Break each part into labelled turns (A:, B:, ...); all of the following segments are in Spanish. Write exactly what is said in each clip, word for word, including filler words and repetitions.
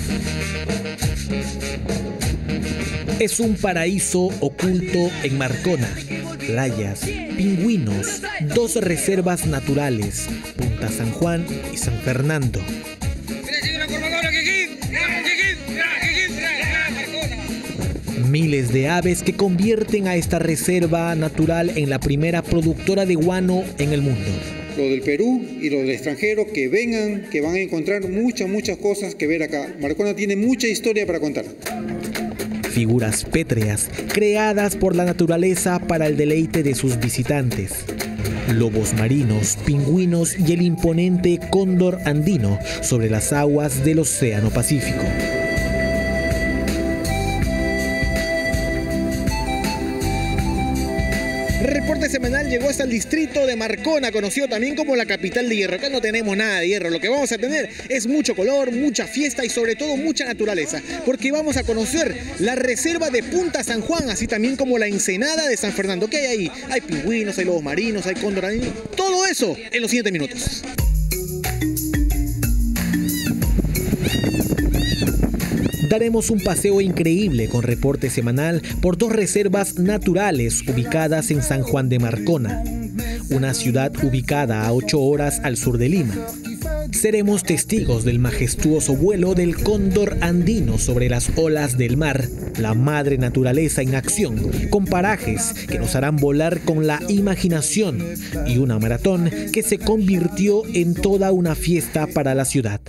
A: Es un paraíso oculto en Marcona. Playas, pingüinos, dos reservas naturales, Punta San Juan y San Fernando. Miles de aves que convierten a esta reserva natural en la primera productora de guano en el mundo.
B: Lo del Perú y lo del extranjero, que vengan, que van a encontrar muchas, muchas cosas que ver acá. Marcona tiene mucha historia para contar.
A: Figuras pétreas creadas por la naturaleza para el deleite de sus visitantes. Lobos marinos, pingüinos y el imponente cóndor andino sobre las aguas del Océano Pacífico. Reporte semanal llegó hasta el distrito de Marcona, conocido también como la capital de hierro. Acá no tenemos nada de hierro, lo que vamos a tener es mucho color, mucha fiesta y sobre todo mucha naturaleza, porque vamos a conocer la reserva de Punta San Juan, así también como la ensenada de San Fernando. ¿Qué hay ahí? Hay pingüinos, hay lobos marinos, hay cóndor andino, todo eso en los siguientes minutos. Daremos un paseo increíble con reporte semanal por dos reservas naturales ubicadas en San Juan de Marcona, una ciudad ubicada a ocho horas al sur de Lima. Seremos testigos del majestuoso vuelo del cóndor andino sobre las olas del mar, la madre naturaleza en acción, con parajes que nos harán volar con la imaginación y una maratón que se convirtió en toda una fiesta para la ciudad.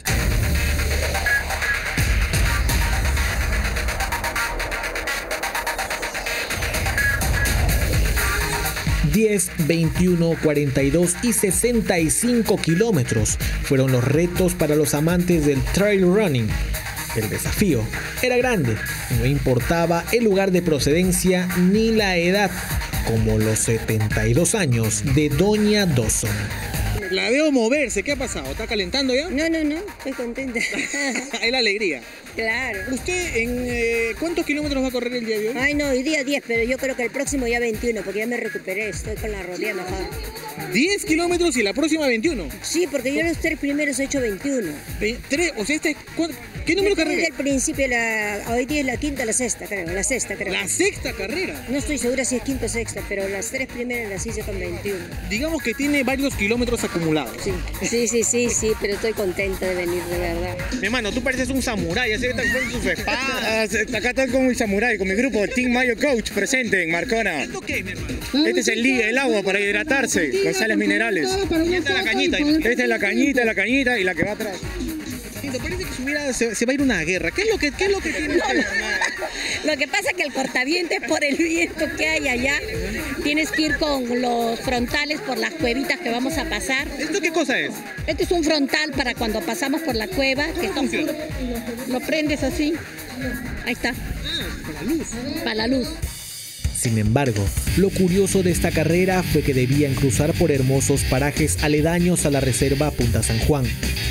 A: diez, veintiuno, cuarenta y dos y sesenta y cinco kilómetros fueron los retos para los amantes del trail running. El desafío era grande, no importaba el lugar de procedencia ni la edad, como los setenta y dos años de Doña Dawson. La veo moverse, ¿qué ha pasado? ¿Está calentando ya?
C: No, no, no, estoy contenta.
A: Es la alegría.
C: Claro.
A: ¿Usted en eh, cuántos kilómetros va a correr el día de hoy?
C: Ay, no, hoy día diez, pero yo creo que el próximo ya veintiuno, porque ya me recuperé, estoy con la rodilla mejor.
A: diez kilómetros y la próxima veintiuno.
C: Sí, porque yo los tres primeros he hecho veintiuno.
A: ¿Tres? O sea, este, ¿qué número de carrera?
C: Desde el principio, la, hoy día es la quinta o la sexta, creo, la sexta, creo.
A: ¿La sexta carrera?
C: No estoy segura si es quinta o sexta, pero las tres primeras las hice con veintiuno.
A: Digamos que tiene varios kilómetros acumulados.
C: Sí, sí, sí, sí, sí, pero estoy contenta de venir, de verdad.
A: Mi hermano, tú pareces un samurái, así que estás con sus espadas.
D: Acá estoy con mi samurái, con mi grupo Team Mayo Coach presente en Marcona.
A: ¿Esto qué, mi hermano?
D: Este es el, el agua para hidratarse con sales minerales.
A: Y esta es la cañita.
D: Esta es la cañita, la cañita y la que va atrás.
A: Parece que se, hubiera, se, se va a ir una guerra. ¿Qué es lo que, qué es lo que tiene
C: no,
A: usted?
C: No. Lo que pasa es que el cortavientes por el viento que hay allá, tienes que ir con los frontales por las cuevitas que vamos a pasar.
A: ¿Esto qué cosa es?
C: Este es un frontal para cuando pasamos por la cueva, que está oscuro. Lo prendes así. Ahí está.
A: Ah, para la luz.
C: Para la luz.
A: Sin embargo, lo curioso de esta carrera fue que debían cruzar por hermosos parajes aledaños a la reserva Punta San Juan.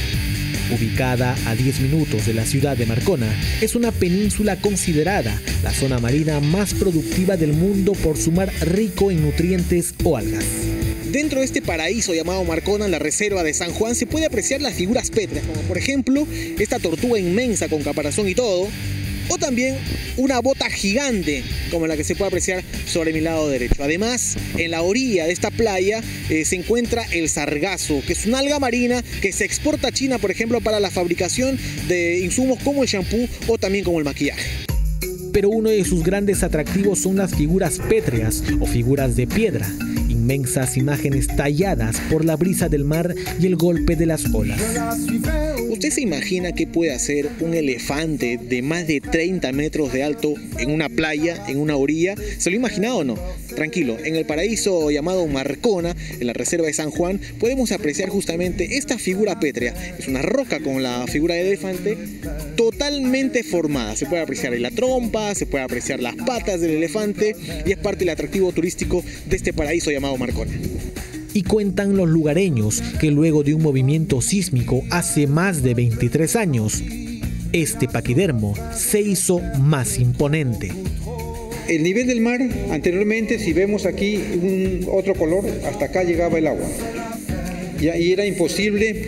A: Ubicada a diez minutos de la ciudad de Marcona, es una península considerada la zona marina más productiva del mundo por su mar rico en nutrientes o algas. Dentro de este paraíso llamado Marcona, la reserva de San Juan, se puede apreciar las figuras pétreas, como por ejemplo esta tortuga inmensa con caparazón y todo, o también una bota gigante como la que se puede apreciar sobre mi lado derecho. Además, en la orilla de esta playa eh, se encuentra el sargazo, que es una alga marina que se exporta a China, por ejemplo, para la fabricación de insumos como el shampoo o también como el maquillaje. Pero uno de sus grandes atractivos son las figuras pétreas o figuras de piedra, inmensas imágenes talladas por la brisa del mar y el golpe de las olas. ¿Usted se imagina qué puede hacer un elefante de más de treinta metros de alto en una playa, en una orilla? ¿Se lo ha imaginado o no? Tranquilo, en el paraíso llamado Marcona, en la reserva de San Juan, podemos apreciar justamente esta figura pétrea. Es una roca con la figura del elefante totalmente formada. Se puede apreciar la trompa, se puede apreciar las patas del elefante y es parte del atractivo turístico de este paraíso llamado Marcona. Y cuentan los lugareños que luego de un movimiento sísmico hace más de veintitrés años, este paquidermo se hizo más imponente.
B: El nivel del mar, anteriormente, si vemos aquí un otro color, hasta acá llegaba el agua. Y, y era imposible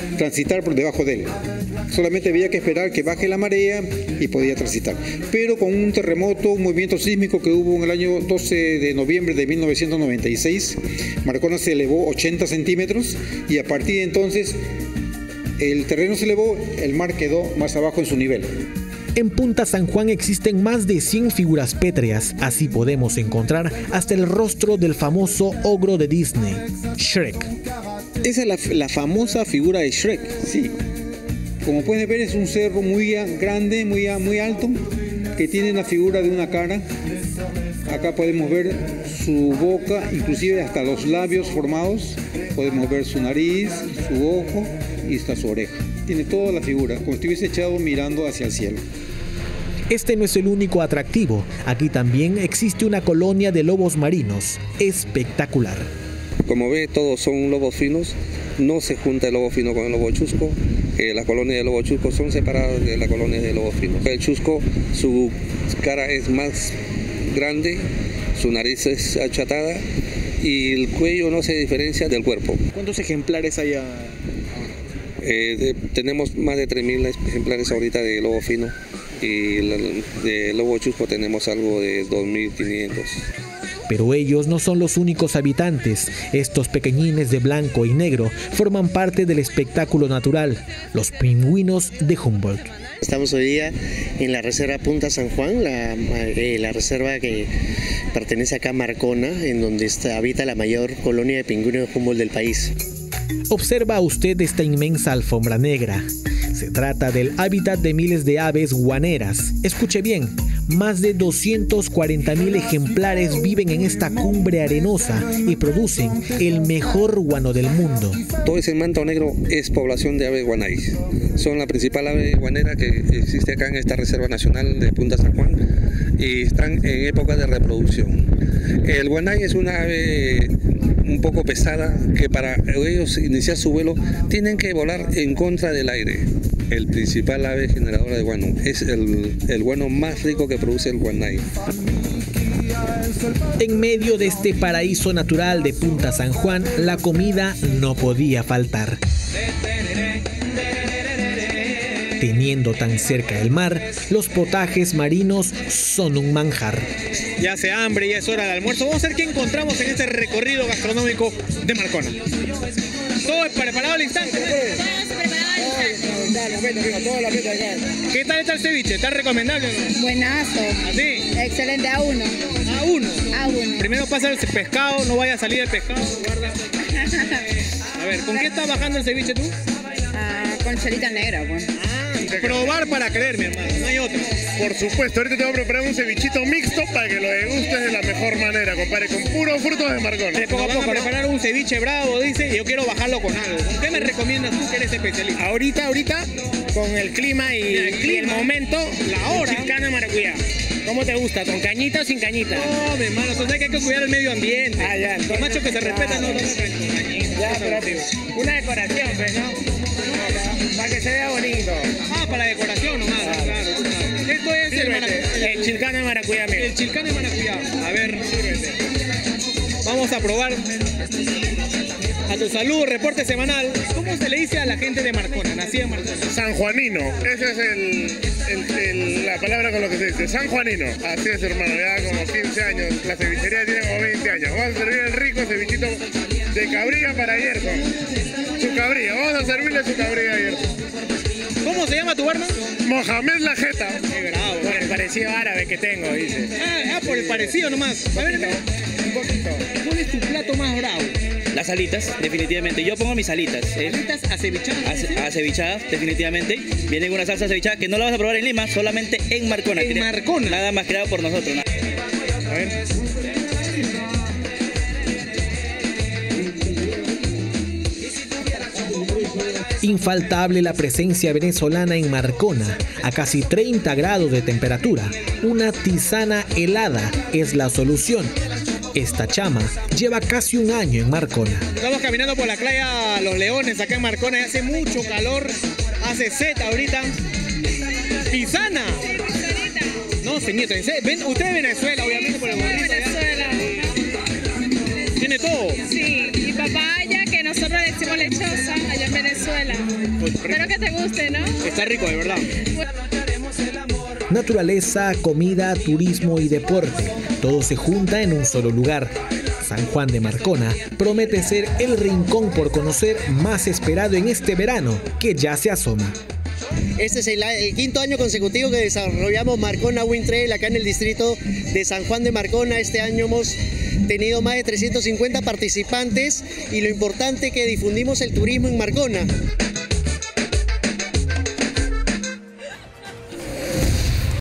B: transitar por debajo de él. Solamente había que esperar que baje la marea y podía transitar. Pero con un terremoto, un movimiento sísmico que hubo en el año doce de noviembre de mil novecientos noventa y seis, Marcona se elevó ochenta centímetros y a partir de entonces el terreno se elevó, el mar quedó más abajo en su nivel.
A: En Punta San Juan existen más de cien figuras pétreas, así podemos encontrar hasta el rostro del famoso ogro de Disney, Shrek.
E: Esa es la, la famosa figura de Shrek.
B: Sí, como pueden ver es un cerro muy grande, muy, muy alto, que tiene la figura de una cara. Acá podemos ver su boca, inclusive hasta los labios formados, podemos ver su nariz, su ojo y hasta su oreja. Tiene toda la figura, como si estuviese echado mirando hacia el cielo.
A: Este no es el único atractivo, aquí también existe una colonia de lobos marinos, espectacular.
E: Como ve, todos son lobos finos, no se junta el lobo fino con el lobo chusco, eh, las colonias de lobo chusco son separadas de las colonias de lobos finos. El chusco, su cara es más grande, su nariz es achatada y el cuello no se diferencia del cuerpo.
D: ¿Cuántos ejemplares hay? A...
E: Eh, de, tenemos más de tres mil ejemplares ahorita de lobo fino y la, de lobo chusco tenemos algo de dos mil quinientos.
A: Pero ellos no son los únicos habitantes. Estos pequeñines de blanco y negro forman parte del espectáculo natural, los pingüinos de Humboldt.
F: Estamos hoy día en la reserva Punta San Juan, la, eh, la reserva que pertenece acá a Marcona, en donde está, habita la mayor colonia de pingüinos de Humboldt del país.
A: Observa usted esta inmensa alfombra negra. Se trata del hábitat de miles de aves guaneras. Escuche bien, más de doscientos cuarenta mil ejemplares viven en esta cumbre arenosa y producen el mejor guano del mundo.
E: Todo ese manto negro es población de aves guanais. Son la principal ave guanera que existe acá en esta Reserva Nacional de Punta San Juan y están en época de reproducción. El guanay es una ave un poco pesada que para ellos iniciar su vuelo tienen que volar en contra del aire. El principal ave generadora de guano es el, el guano más rico que produce el guanay.
A: En medio de este paraíso natural de Punta San Juan, la comida no podía faltar. Teniendo tan cerca el mar, los potajes marinos son un manjar.
D: Ya hace hambre, ya es hora de almuerzo. Vamos a ver qué encontramos en este recorrido gastronómico de Marcona. Todo es preparado al instante. ¿Qué tal está el ceviche? ¿Está recomendable o no?
G: Buenazo.
D: ¿Así?
G: Excelente, A uno.
D: A uno.
G: A uno.
D: Primero pasa el pescado, no vaya a salir el pescado. Guarda. A ver, ¿con qué estás bajando el ceviche tú?
G: Ah, con chelita negra, pues.
D: Probar para creer, mi hermano, no hay otro.
H: Por supuesto, ahorita te voy a preparar un cevichito mixto para que lo degustes de la mejor manera, compadre, con puros frutos de Marcona.
D: Poco a poco, preparar un ceviche bravo, dice, y yo quiero bajarlo con algo. ¿Con qué me recomiendas tú que eres especialista?
I: Ahorita, ahorita, con el clima y
D: el, clima,
I: y el momento,
D: la hora.
I: Chilcana de maracuyá. ¿Cómo te gusta? ¿Con cañita o sin cañita?
D: No, mi hermano, entonces hay que cuidar el medio ambiente.
I: Ah, ya.
D: Los machos que se respetan no toman cañita.
I: Ya, pero una decoración, pues, ¿no? Para que se vea bonito.
D: Ah, para la decoración nomás, ah, claro. claro. Esto es el,
I: el, el chilcana de maracuyá, amigo.
D: El chilcana de maracuyá. A ver, sírvete. Vamos a probar. A tu salud, reporte semanal. ¿Cómo se le dice a la gente de Marcona, nacida en Marcona?
H: Sanjuanino, esa es el, el, el, la palabra con lo que se dice, sanjuanino. Así es, hermano, ya como quince años, la cevichería tiene como veinte años. Vamos a servir el rico cevichito de cabrilla para Gerson. Su cabrilla, vamos a servirle su cabrilla a Gerson.
D: ¿Cómo se llama tu barman?
H: Mohamed Lajeta.
D: Qué bravo.
I: Por el parecido árabe que tengo, dice.
D: Ah, ah por el parecido nomás. A ver,
I: un poquito.
D: ¿Cuál es tu plato más bravo?
J: Las alitas, definitivamente. Yo pongo mis alitas. ¿eh?
D: ¿Alitas acevichadas?
J: Ace, acevichadas, definitivamente. Vienen una salsa acevichada que no la vas a probar en Lima, solamente en Marcona.
D: En Marcona.
J: Nada más creado por nosotros. Nada.
D: A ver.
A: Infaltable la presencia venezolana en Marcona, a casi treinta grados de temperatura. Una tisana helada es la solución. Esta chama lleva casi un año en Marcona.
D: Estamos caminando por la playa Los Leones, acá en Marcona, y hace mucho calor, hace sed ahorita. ¡Tisana! No, señorita, ¿ven? Usted es de Venezuela, obviamente, por el gorrito.
G: Venezuela.
D: ¿Tiene todo?
G: Sí, mi papá ya que nosotros le decimos lechera.
K: Choza, allá en Venezuela. Espero que te guste, ¿no?
D: Está rico, de verdad.
A: Naturaleza, comida, turismo y deporte, todo se junta en un solo lugar. San Juan de Marcona promete ser el rincón por conocer más esperado en este verano que ya se asoma.
F: Este es el, el quinto año consecutivo que desarrollamos Marcona Wind Trail acá en el distrito de San Juan de Marcona. Este año hemos tenido más de trescientos cincuenta participantes y lo importante es que difundimos el turismo en Marcona.